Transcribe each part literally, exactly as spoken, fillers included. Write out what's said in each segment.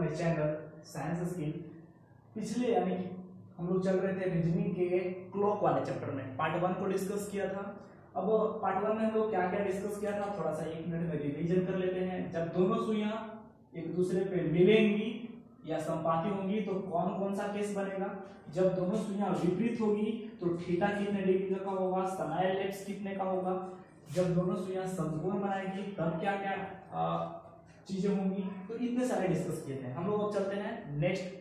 My channel science skill. पिछले यानी कि हम लोग चल रहे थे रीजनिंग के क्लॉक वाले चैप्टर में, पार्ट वन को डिस्कस किया था। अब पार्ट वन में हम लोग क्या क्या डिस्कस किया था थोड़ा सा एक मिनट में रिवीजन कर लेते हैं। जब दोनों सुइयां एक दूसरे पे मिलेंगी या संपाती होंगी तो कौन कौन सा केस बनेगा। जब दोनों सुइयां विपरीत होगी तो थीटा कितने डिग्री का होगा, समाई एलिप्स कितने का होगा। जब दोनों सुइयां समकोण बनाएंगी तब क्या क्या चीजें होंगी। तो इतने सारे डिस्कस किए थे हम लोग। अब चलते हैं नेक्स्ट।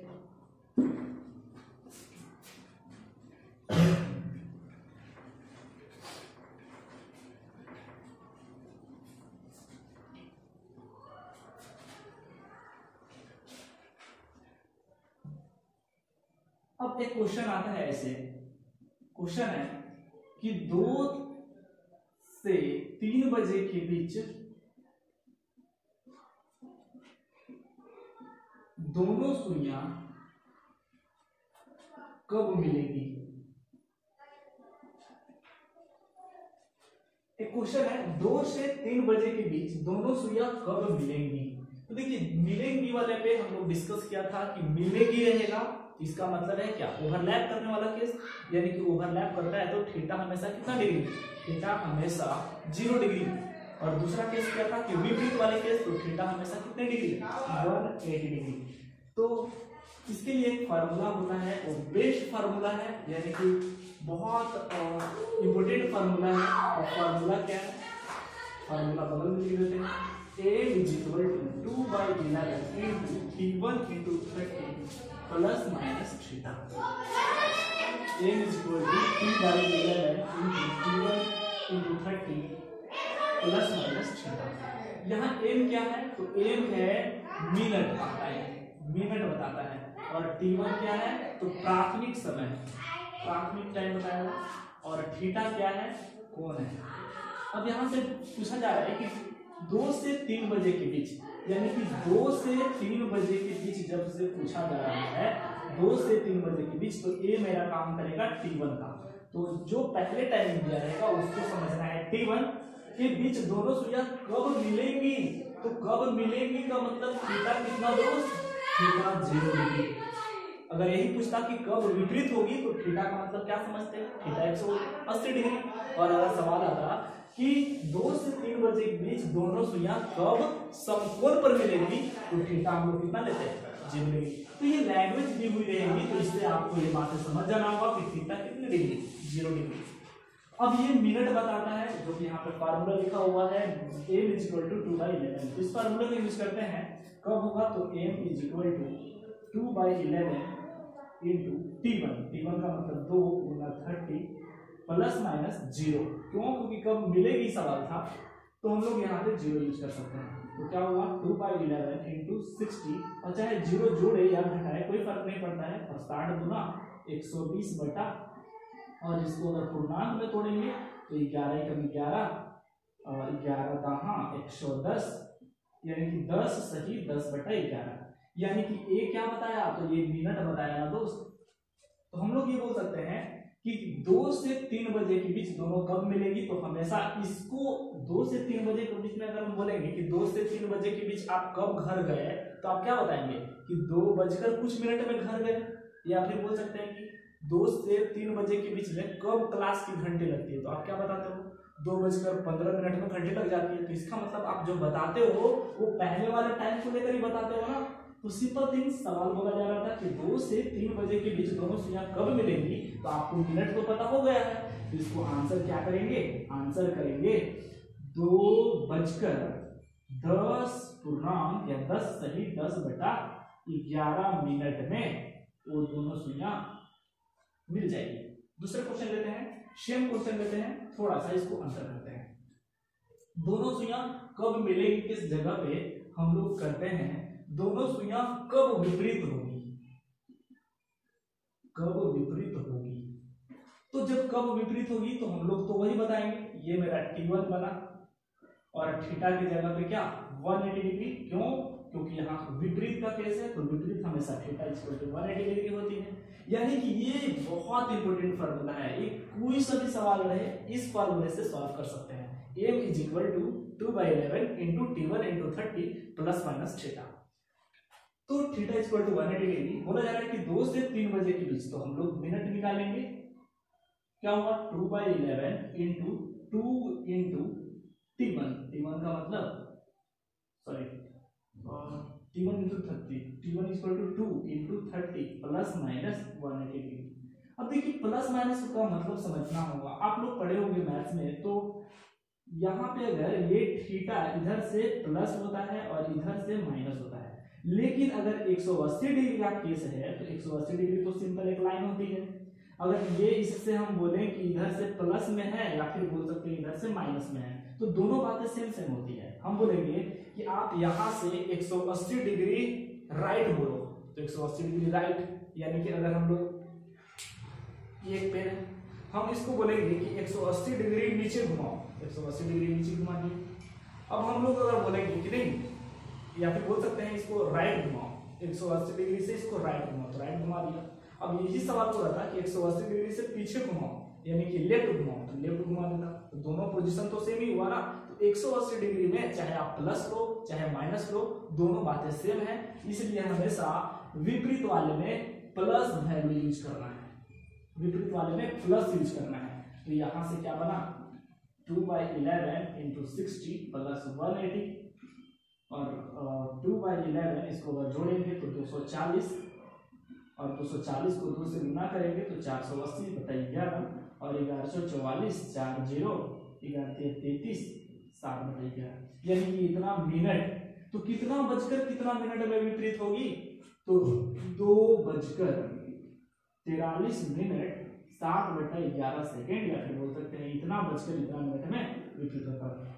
अब एक क्वेश्चन आता है, ऐसे क्वेश्चन है कि दो से तीन बजे के बीच दोनों सुइयां कब मिलेंगी। एक क्वेश्चन है दो से तीन बजे के बीच दोनों सुइयां कब मिलेंगी। तो देखिए मिलेंगी वाले पे हम लोग डिस्कस किया था कि मिलेगी रहेगा, इसका मतलब है क्या, ओवरलैप करने वाला केस। यानी कि ओवरलैप करता है तो थीटा हमेशा कितना डिग्री, थीटा हमेशा जीरो डिग्री। और दूसरा केस क्या था कि विपरीत वाले केस, तो थीटा हमेशा कितने डिग्री, एक सौ अस्सी डिग्री। तो इसके लिए एक फार्मूला होता है, वो बेस्ट फार्मूला है, यानी कि बहुत इंपॉर्टेंट फार्मूला है। और फार्मूला क्या है, फार्मूला बगल में लिख देते हैं। a is equal to two by eleven into T one into thirty plus minus theta। a is equal to two by eleven into T one into thirty plus minus theta। यहाँ m क्या है, तो m है minute आता है, minute बताता है। और टी वन क्या है, तो प्राथमिक समय, प्राथमिक टाइम बताएगा। और थीटा क्या है, कोण है। अब यहाँ से पूछा जा रहा है कि दो से तीन बजे के बीच, यानी कि दो से तीन बजे के बीच जब से पूछा जा रहा है, दो से तीन बजे के बीच, तो ये मेरा काम करेगा टी वन का। तो जो पहले टाइमिंग दिया रहेगा उसको समझना है। टी वन के बीच दोनों सुइयां कब मिलेंगी, तो कब मिलेंगी का मतलब थीटा कितना दोस्त, थीटा जीरो डिग्री। अगर यही पूछता कि कब विपरीत होगी तो थीटा का मतलब क्या समझते हैं, थीटा एक सौ अस्सी डिग्री। और अगर सवाल आता कि दो से तीन बजे के बीच दोनों सुइयां कब समकोण पर मिलेगी तो थीटा हम लोग कितना लेते हैं, जीरो डिग्री। तो ये लैंग्वेज दी हुई रहेगी, तो इससे आपको ये बातें समझ जाना होगा कि थीटा कितनी डिग्री, जीरो डिग्री। अब ये मिनट बताता है, जो कि यहाँ पे फार्मूला लिखा हुआ है m is equal to two by eleven. इस फार्मूला को यूज करते हैं कब होगा, तो m is equal to two by eleven into T one, T one का मतलब दो गुना थर्टी प्लस माइनस जीरो। क्यों, क्योंकि कब मिलेगी सवाल था, तो हम लोग यहाँ पे जीरो यूज कर सकते हैं। तो क्या हुआ, two by eleven into sixty, और चाहे जीरो जोड़े या घटाए कोई फर्क नहीं पड़ता है। और साठ गुना एक सौ बीस बटा, और इसको अगर पूर्णांक में तोड़ेंगे तो ग्यारह कम ग्यारह और ग्यारह दहा एक सौ दस, यानी कि दस सही दस बटा ग्यारह। यानी कि ए क्या बताया, तो ये मिनट बताया ना दोस्त। तो हम लोग ये बोल सकते हैं कि दो से तीन बजे के बीच दोनों कब मिलेगी, तो हमेशा इसको दो से तीन बजे के बीच में अगर हम बोलेंगे कि दो से तीन बजे के बीच आप कब घर गए, तो आप क्या बताएंगे कि दो बजकर कुछ मिनट में घर गए। या फिर बोल सकते हैं कि दो से तीन बजे के बीच में कब क्लास की घंटी लगती है, तो आप क्या बताते हो, दो बजकर पंद्रह मिनट में घंटी लग जाती है। तो इसका मतलब आप जो बताते हो वो पहले वाले टाइम को लेकर ही बताते हो ना। तो सिंपल थिंग सवाल बोला जा रहा था कि दो से तीन बजे के बीच दोनों सुइयां कब मिलेंगी, तो आपको मिनट तो पता हो गया है। तो इसको आंसर क्या करेंगे, आंसर करेंगे दो बजकर दस पूर्णांक या दस सही दस बटा ग्यारह मिनट में वो दोनों सुइयां मिल जाएगी। दूसरा क्वेश्चन लेते हैं, सेम क्वेश्चन लेते हैं, थोड़ा सा इसको अंतर करते हैं। दोनों सुइयां कब मिलेगी किस जगह पे हम लोग करते हैं, दोनों सुइयां कब विपरीत होगी, कब विपरीत होगी। तो जब कब विपरीत होगी तो हम लोग तो वही बताएंगे। ये मेरा टी वन बना और थीटा की जगह पे क्या एक सौ अस्सी डिग्री। क्यों, क्योंकि यहाँ विपरीत का केस है, तो विपरीत हमेशा थीटा इक्वल टू एक सौ अस्सी डिग्री होती है। यानी कि ये बहुत इंपॉर्टेंट फार्मूला है, ये कोई सा भी सवाल रहे इस फार्मूले से सॉल्व कर सकते हैं। m is equal to two by eleven into T one into thirty plus minus theta. तो theta equal to one eighty degree बोला जा रहा है कि दो से तीन बजे के बीच, तो हम लोग मिनट निकालेंगे, क्या होगा two by eleven into two into T one, T one का मतलब sorry T one into thirty, T one equal to two into thirty plus minus one eighty degree. अब देखिए प्लस माइनस का मतलब समझना होगा, आप लोग पढ़े होंगे मैथ्स में, तो यहाँ पे अगर ये थीटा इधर से प्लस होता है और इधर से माइनस होता है, लेकिन अगर एक सौ अस्सी डिग्री का केस है तो एक सौ अस्सी डिग्री तो सिंपल एक लाइन होती है। अगर ये इससे हम बोलें कि इधर से प्लस में है या फिर बोल सकते हैं इधर से माइनस में है, तो दोनों बातें सेम सेम होती है। हम बोलेंगे कि आप यहाँ से एक सौ अस्सी डिग्री राइट बोलो, तो एक सौ अस्सी डिग्री राइट, यानी कि अगर हम लोग ये एक पेन है, हम इसको बोलेंगे कि एक सौ अस्सी डिग्री नीचे घुमाओ, एक सौ अस्सी डिग्री नीचे घुमा दिए। अब हम लोग अगर बोलेंगे कि नहीं, या फिर बोल सकते हैं इसको राइट घुमाओ, एक सौ अस्सी डिग्री से इसको राइट घुमाओ, तो राइट घुमा दिया। अब यही सवाल हो रहा था कि एक सौ अस्सी डिग्री से पीछे घुमाओ, यानी कि लेफ्ट घुमाओ, तो लेफ्ट घुमा देता, तो दोनों पोजीशन तो सेम ही हुआ ना। तो एक सौ अस्सी डिग्री में चाहे आप प्लस लो चाहे माइनस लो, दोनों बातें सेम है, इसलिए हमेशा विपरीत वाले में प्लस वैल्यू यूज करना है, विपरीत वाले में प्लस यूज करना है। तो यहां से क्या बना, two by eleven into sixty plus one eighty, और टू बाई इलेवन इसको अगर जोड़ेंगे तो दो सौ चालीस, और दो सौ चालीस को दो से गुना करेंगे तो चार सौ अस्सी बटा ग्यारह, और ग्यारह सौ चौवालीस, चार जीरो ग्यारह तैतीस, सात बटा ग्यारह, यानी कि इतना मिनट। तो कितना बजकर कितना मिनट में विपरीत होगी, तो दो बजकर तिरालीस मिनट सात बटा ग्यारह सेकेंड, या फिर बोल सकते हैं इतना बजकर इतना मिनट में विपरीत होता है।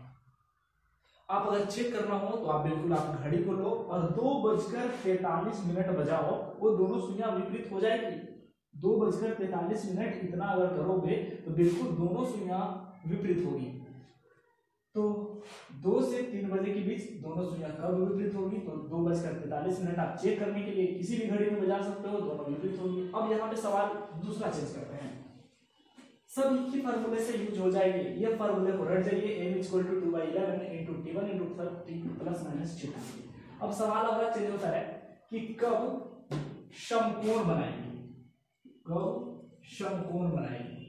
आप अगर चेक करना हो तो आप बिल्कुल आप घड़ी को लो और दो बजकर तैतालीस मिनट बजाओ, वो दोनों सुइयां विपरीत हो जाएगी। दो बजकर तैतालीस मिनट इतना अगर करोगे तो बिल्कुल दोनों सुइयां विपरीत होगी। तो दो से तीन बजे के बीच दोनों सुइयां कब विपरीत होगी, तो दो बजकर तैतालीस मिनट आप चेक करने के लिए किसी भी घड़ी में बजा सकते हो, दोनों विपरीत होगी। अब यहाँ पे सवाल दूसरा चेंज करते हैं, सब एक ही फार्मूले से यूज हो जाएंगे, ये फार्मूले को रट जाइए, m equal to two by eleven into T one into thirty plus minus theta. अब सवाल अगला चेंज होता है कि कब समकोण बनाएंगे, कब समकोण बनाएंगे,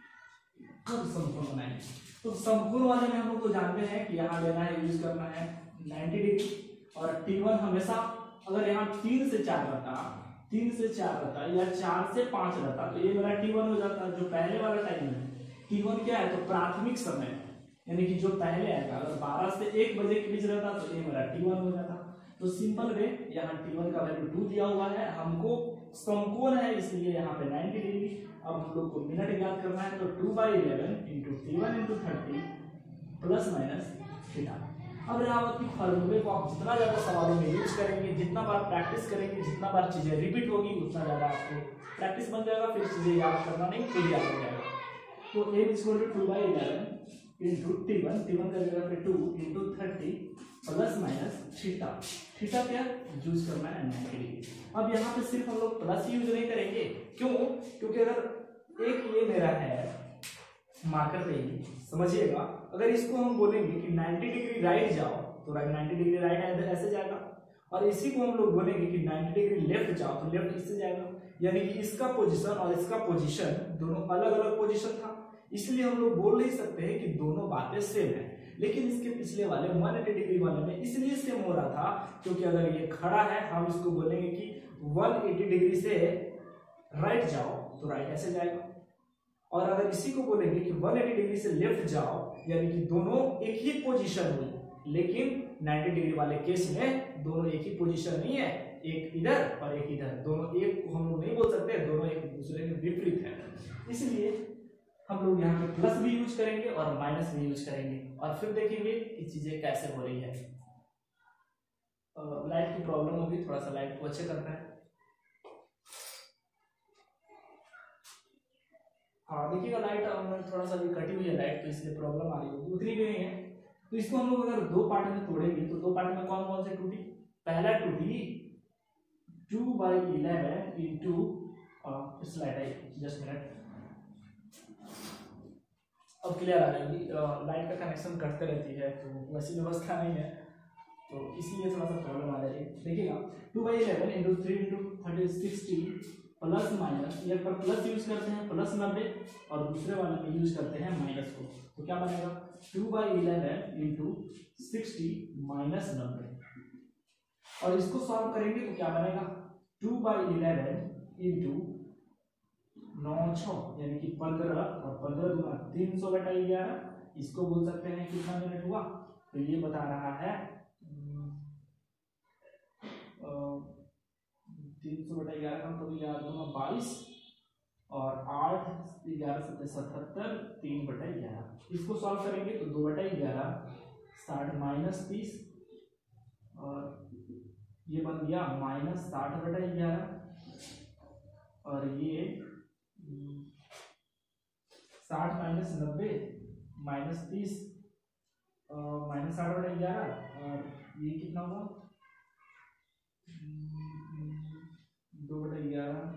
कब समकोण बनाएंगे। तो समकोण वाले में हम लोग तो जानते हैं कि यहाँ लेना है, यूज करना है नाइन्टी डिग्री, और टी वन हमेशा अगर यहाँ तीन से चार रहता, तीन से चार रहता या चार से पांच रहता, तो ये मेरा टी वन हो जाता, जो पहले वाला टाइम है। टी वन क्या है, तो प्राथमिक समय, यानी कि जो पहले आएगा, अगर बारह से एक बजे के बीच रहता तो ये मेरा टी वन हो जाता। तो सिंपल वे, यहाँ टी वन का वैल्यू टू दिया हुआ है, हमको समकोण है इसलिए यहाँ पे नाइन्टी डिग्री। अब हम लोग को मिनट याद करना है, तो two by eleven into T one into thirty plus minus theta. अब रावत की फार्मूले को आप जितना ज्यादा सवालों में यूज करेंगे, जितना बार प्रैक्टिस करेंगे, जितना बार चीजें रिपीट होगी, उतना ज्यादा आपको प्रैक्टिस बन जाएगा, फिर चीजें याद करना नहीं, फिर याद हो जाएगा। तो m equal to two by eleven into T one, T one का जगह पे two into thirty plus minus theta. Theta क्या यूज करना है, नाइन्टी डिग्री। अब यहाँ पे सिर्फ हम लोग प्लस यूज नहीं करेंगे, क्यों, क्योंकि अगर एक ये मेरा है मार्कर पे ही समझिएगा, अगर इसको हम बोलेंगे कि नाइन्टी डिग्री राइट जाओ तो नाइन्टी डिग्री राइट ऐसे जाएगा, और इसी को हम लोग बोलेंगे कि नाइन्टी डिग्री लेफ्ट जाओ तो लेफ्ट इससे जाएगा, यानी कि इसका पोजीशन और इसका पोजीशन दोनों अलग अलग पोजीशन था, इसलिए हम लोग बोल नहीं सकते हैं कि दोनों बातें सेम है। लेकिन इसके पिछले वाले एक सौ अस्सी डिग्री वाले में इसलिए सेम हो रहा था क्योंकि अगर ये खड़ा है, हम इसको बोलेंगे कि एक सौ अस्सी डिग्री से राइट जाओ तो राइट ऐसे जाएगा, और अगर इसी को बोलेंगे कि एक सौ अस्सी डिग्री से लेफ्ट जाओ, यानी कि दोनों एक ही पोजीशन हुई, लेकिन नब्बे डिग्री वाले केस में दोनों एक ही पोजीशन नहीं है, एक इधर और एक इधर, दोनों एक हम लोग नहीं बोल सकते, दोनों एक दूसरे के विपरीत है। इसलिए हम लोग यहाँ पे प्लस भी यूज करेंगे और माइनस भी यूज करेंगे, और फिर देखेंगे कि चीजें कैसे हो रही है। लाइट की प्रॉब्लम होगी, थोड़ा सा लाइट को अच्छे करना है। हाँ देखिएगा, लाइट थोड़ा सा भी कटी हुई है लाइट, तो इसलिए प्रॉब्लम आ रही होगी, उतनी भी नहीं है। तो इसको हम लोग अगर दो पार्ट में तोड़ेंगे तो दो पार्ट में कौन कौन से टूटी, पहला टूटी two by eleven into slide आई, जस्ट मिनट, अब क्लियर आ जाएगी। लाइट का कनेक्शन कटते रहती है तो वैसी व्यवस्था नहीं है, तो इसीलिए थोड़ा सा प्रॉब्लम आ रही है। देखिएगा two by eleven into three into thirty sixty plus minus, एक पर प्लस यूज करते हैं प्लस नब्बे और दूसरे वाले में यूज करते हैं माइनस को, तो क्या बनेगा two by eleven into sixty minus नब्बे। और इसको सॉल्व करेंगे तो क्या बनेगा टू बाई इलेवन इंटू नौ छो यानी कि पंद्रह और पंद्रह दूना तीन सौ बटा ग्यारह, इसको बोल सकते हैं कितना मिनट हुआ, तो ये बता रहा है तीन सौ बटा ग्यारह का मतलब ग्यारह दूना बाईस और आठ ग्यारह सत्तर सतहत्तर तीन बटा ग्यारह। इसको सॉल्व करेंगे तो दो बटा ग्यारह साठ माइनस तीस और ये बन गया माइनस साठ बटा ग्यारह और ये साठ माइनस नब्बे माइनस तीस माइनस साठ बटा ग्यारह और ये कितना हुआ दो बटा ग्यारह,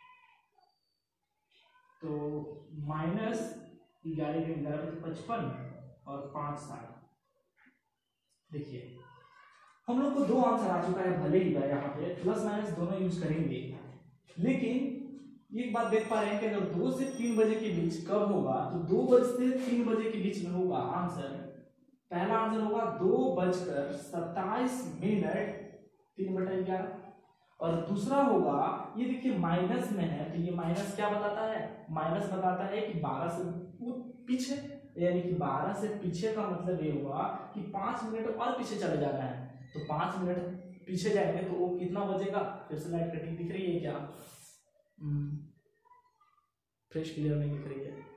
तो माइनस ग्यारह के ग्यारह पचपन और पांच साठ। देखिए हम लोग को दो आंसर आ चुका है, भले ही यहाँ पे प्लस माइनस दोनों यूज करेंगे, लेकिन एक बात देख पा रहे हैं कि अगर दो से तीन बजे के बीच कब होगा, तो दो बजे से तीन बजे के बीच में होगा आंसर। पहला आंसर होगा दो बजकर सत्ताईस मिनट तीन बटा ग्यारह और दूसरा होगा ये देखिए माइनस में है, तो ये माइनस क्या बताता है, माइनस बताता है कि बारह से पीछे, यानी कि बारह से पीछे का मतलब ये हुआ कि पांच मिनट और पीछे चले जाना है, तो पांच मिनट पीछे जाएंगे तो वो कितना बजेगा, फिर से लाइट कटिंग दिख रही है क्या, फ्रेश क्लियर नहीं दिख रही है।